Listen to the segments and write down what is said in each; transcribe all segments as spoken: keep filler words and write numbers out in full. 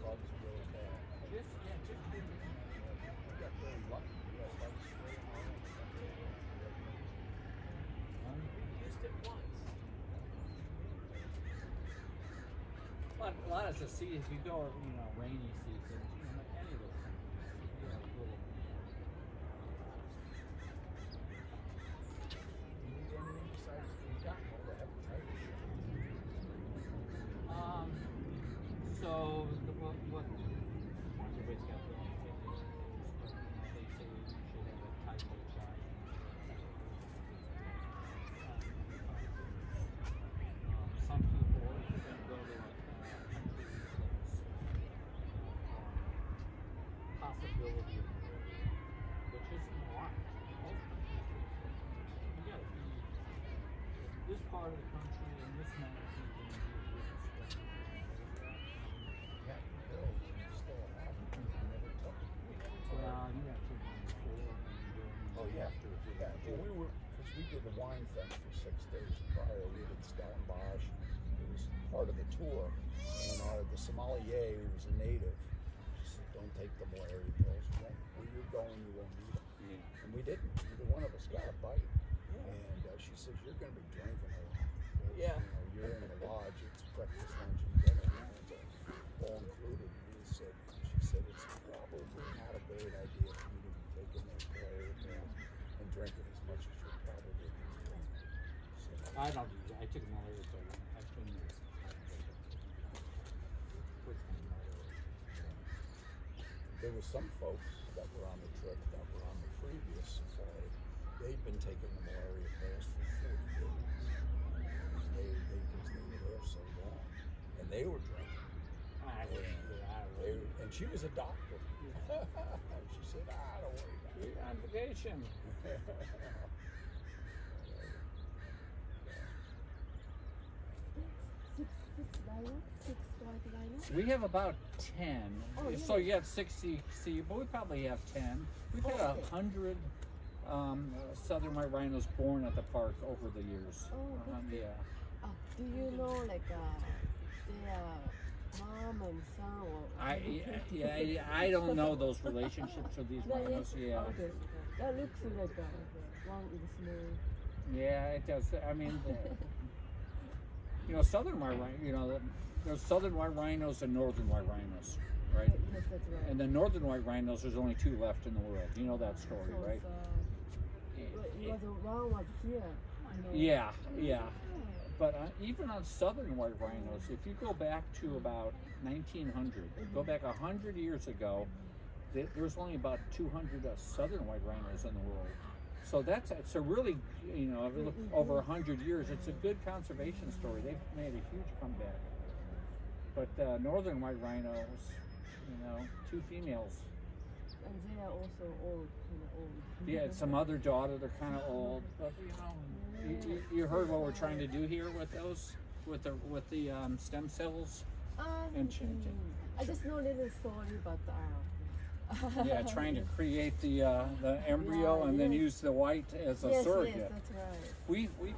bugs really bad. Just, yeah, just didn't. We got very lucky. We had bugs spray and all that stuff. We used it once. A lot, a lot of the seasons, if you go, you know, rainy seasons, you know, any of those things, you know, little. Do you need anything besides you got all the hepatitis? Um, so, the, what, what, everybody's got their own opinions, but, you know, they say you should have a typhoid shot. Um, some people, if you're going to go to a uh, country that's um, possibility of malaria, which isn't a lot, most countries, you got to be, this part of the country and this magnitude, you're going to be a little stressed. Yeah, pills and you still have them. You never took them. Well, you have to run before and during. Oh, you have to. Yeah, well, we were, because we did the wine thing for six days prior. We did Stellenbosch. It was part of the tour. And uh, the sommelier, who was a native, she said, don't take the malaria pills. You won't, where you're going, you won't need them. Yeah. And we didn't. Neither one of us got a bite. And uh, she says, you're going to be drinking a lot. Yeah. You know, you're in the lodge. It's breakfast, lunch, and dinner. You know, it's all included. And we said, she said, it's probably not a great idea for you to be taking those malaria pills and drinking as much as you're probably going to drink. So, I don't do that. I took malaria pill. I've been there. First time malaria. there were some folks that were on the trip that were on the previous safari. They'd been taking the malaria pills for forty days. Because they, they, cause they were there so long. And they were drinking. I wouldn't do that. I They, wouldn't. and she was a doctor. She said, ah, don't worry about it. You're on vacation. Six, six rhino, six white rhino. We have about ten. Oh, yeah. So you have sixty C, but we probably have ten. We've had Oh, a okay. hundred um, uh, southern white rhinos born at the park over the years. Oh, um, good. yeah. Uh, do you know like uh, their mom and son or? I yeah, yeah, I don't know those relationships with these Not yet? rhinos. Yeah. Okay. That looks like uh, one is small. Yeah, it does. I mean, the, you know, southern white rhino. You know, there's southern white rhinos and northern white rhinos, right? Yes, that's right. And the northern white rhinos, there's only two left in the world. You know that story, so, right? So, it was one was here. You know. Yeah, yeah. But uh, even on southern white rhinos, if you go back to about nineteen hundred, go back one hundred years ago, th there's only about two hundred uh, southern white rhinos in the world. So that's it's a really, you know, if you look over one hundred years, it's a good conservation story. They've made a huge comeback. But uh, northern white rhinos, you know, two females. And they are also old, kind of old. Yeah, some other daughter, they're kind of old, but you know, you, you, you heard what we're trying to do here with those, with the with the um, stem cells. Um, And changing. I just know a little story, but uh, Yeah, trying to create the uh, the embryo Yeah, and then yes. use the white as a yes, surrogate. yes, that's right. We we.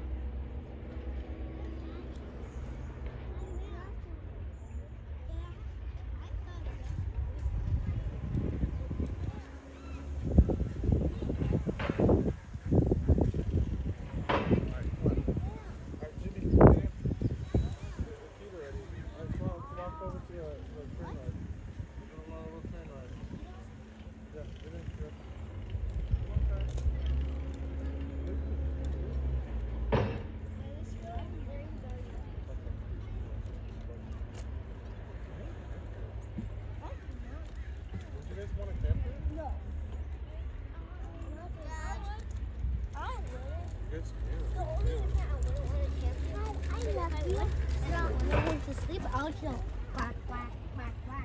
To sleep, I'll just quack, quack, quack, quack.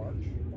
March.